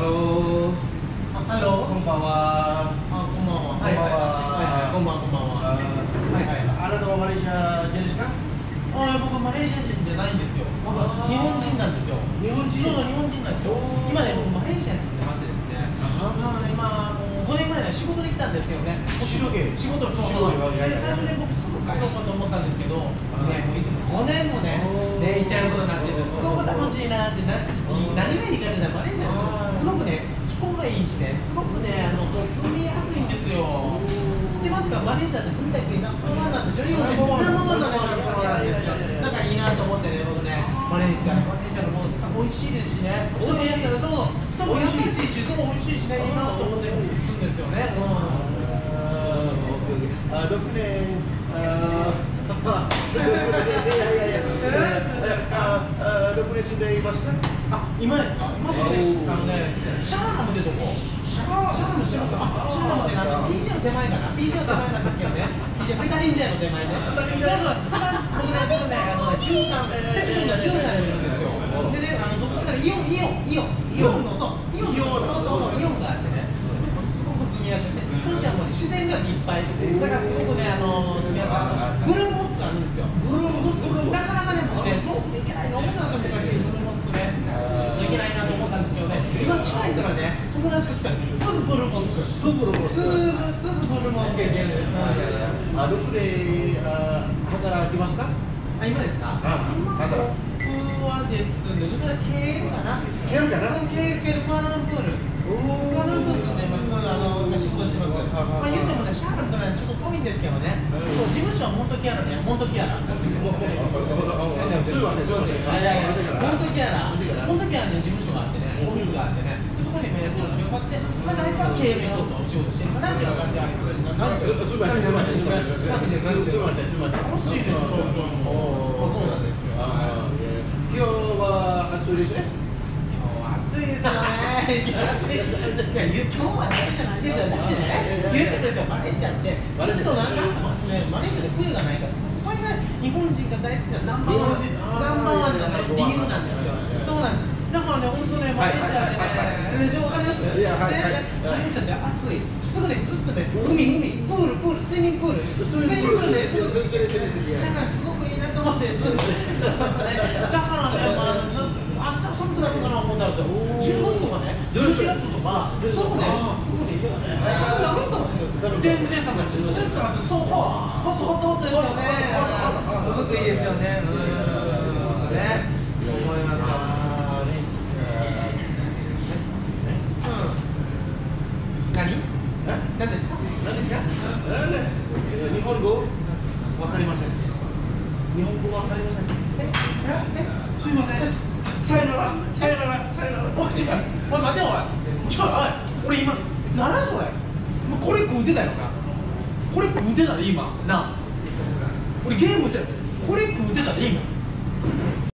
ロー。 ハロー。 こんばんは。 こんばんは。はいはいはい。こんばんはこんばんは。はいはい。 あなたはマレーシア人ですか？ 僕マレーシア人じゃないんですよ。僕は日本人なんですよ。 日本人。 そう日本人なんですよ。今ね僕マレーシアに住んでましてですね。今もう5年ぐらい仕事で来たんですけどね。仕事そうそう。最初ね僕すぐ帰ろうかと思ったんですけど、ねもう5年もねいっちゃうことになってる。すごく楽しいなって何がいいかって言ったらマレーシアですごくね気候がいいしねすごくね住みやすいんですよ。知ってますか？マレーシアって住みたい国ナンバーワンなんですよ。日本人ナンバーワンなんですよ。だからいいなと思ってね僕ねマレーシアのもの美味しいですしね。美味しいですけど人も優しいしすごい美味しいしねいいなと思って住むんですよね。 6年住んでいますか？ 今ですか？今までシャーナムってとこ。シャーナムしてますよ。シャーナムってPJ の手前かな。PJ の手前なんですけどね。PJ ペタリンジャーの手前ね。僕ね13セクションが13にいるんですよ。でねどっちかでイオンのそうイオンがあってね。すごく住みやすいね。少しはもう自然がいっぱい。だからすごくね住みやすい。ブルーモスクあるんですよ。なかなかねもうね遠くで行けないの思ったんですよ昔ブルーモスクね。行けないなと思ったんですけどね。今近いからね友達が来たらすぐブルーモスク。すぐブルーモスク行ける。 ルフで働きますか？ 今ですか？僕はですね、だからケールかな？ケールクアランプール。クアランプールですね、仕事してます。言ってもね、シャーロットね、ちょっと遠いんですけどね。そう事務所はモントキアラね、モントキアラ。モントキアラに事務所があってね、オフィスがあってね、そこにメールを買って、大体は経営面ちょっとお仕事してるかなっていう感じはある。 すみません。 楽しいですよ。そうなんですよ。 今日は暑いですね。 暑いですよね。今日はだけじゃないですよ。だってね、言ってくれてマレーシアってずっとなんかマレーシアで冬がないから、それが日本人が大好きなナンバーワンな理由なんですよ。そうなんです。だからね、本当ね、マレーシアってね、わかります？マレーシアって暑い。すぐね、ずっとね、海、プール、スイミングプールね。だからすごくいいなと思って、だからね、明日寒くなるかな思ったら、10月とかね、11月とか、すぐね、いいよね。全然寒くない。ずっとそう、ホットですよね。すごくいいですよね。思います。何ですか？ 日本語わかりません。日本語わかりません。すみません。さよなら。 おい、待てよ、俺今、何それ？これ食うてたよな。これ食うてたで今、な。俺ゲームしてる。これ食うてたで今。